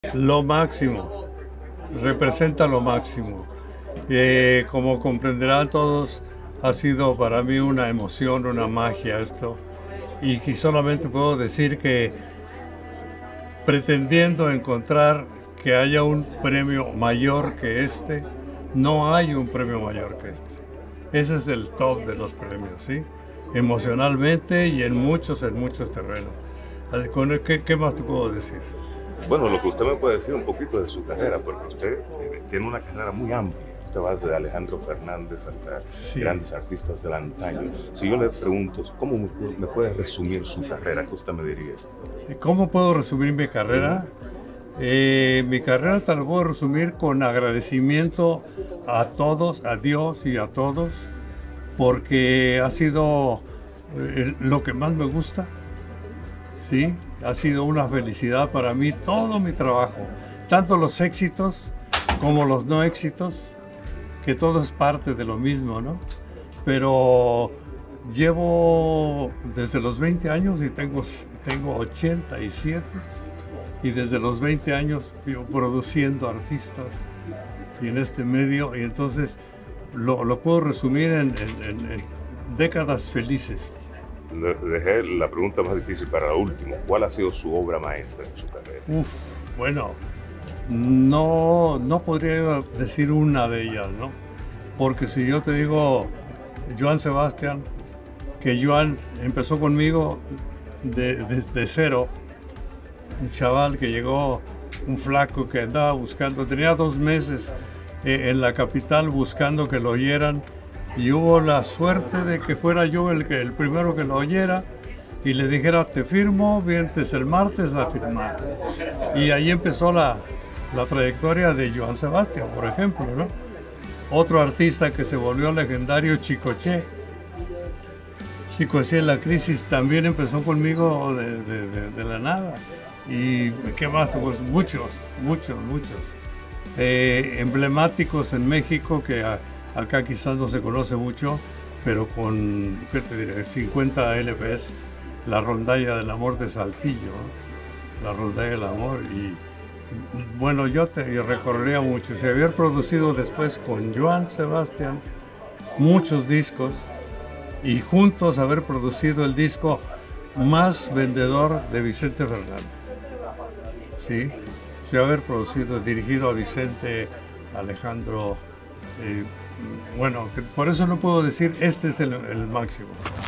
Lo máximo, representa lo máximo. Como comprenderán todos, ha sido para mí una emoción, una magia esto. Y que solamente puedo decir que pretendiendo encontrar que haya un premio mayor que este, no hay un premio mayor que este. Ese es el top de los premios, ¿sí? Emocionalmente y en muchos terrenos. ¿Qué más te puedo decir? Bueno, lo que usted me puede decir un poquito de su carrera, porque usted tiene una carrera muy amplia. Usted va desde Alejandro Fernández hasta grandes artistas del antaño. Si yo le pregunto, ¿cómo me puede resumir su carrera? ¿Qué usted me diría? ¿Cómo puedo resumir mi carrera? Mi carrera te la puedo resumir con agradecimiento a todos, a Dios y a todos, porque ha sido lo que más me gusta, ¿sí? Ha sido una felicidad para mí todo mi trabajo, tanto los éxitos como los no éxitos, que todo es parte de lo mismo, ¿no? Pero llevo desde los 20 años y tengo 87, y desde los 20 años vivo produciendo artistas y en este medio, y entonces lo puedo resumir en décadas felices. Le dejé la pregunta más difícil para la última. ¿Cuál ha sido su obra maestra en su carrera? Bueno, no podría decir una de ellas, ¿no? Porque si yo te digo Joan Sebastián, que Joan empezó conmigo desde cero, un chaval que llegó, un flaco que andaba buscando, tenía 2 meses en la capital buscando que lo oyeran, y hubo la suerte de que fuera yo el primero que lo oyera y le dijera: te firmo, vienes el martes a firmar. Y ahí empezó la trayectoria de Joan Sebastián, por ejemplo, ¿no? Otro artista que se volvió legendario, Chicoche. Chicoche en la crisis también empezó conmigo de la nada. Y ¿qué más? Pues muchos. Emblemáticos en México que acá quizás no se conoce mucho, pero con, ¿qué te diré?, 50 LPs, La Rondalla del Amor de Saltillo, ¿no? La Rondalla del Amor. Y bueno, yo te recorrería mucho. Se había producido después con Joan Sebastián muchos discos, y juntos haber producido el disco más vendedor de Vicente Fernández. Sí, haber producido, dirigido a Vicente, Alejandro. Bueno, por eso no puedo decir este es el máximo.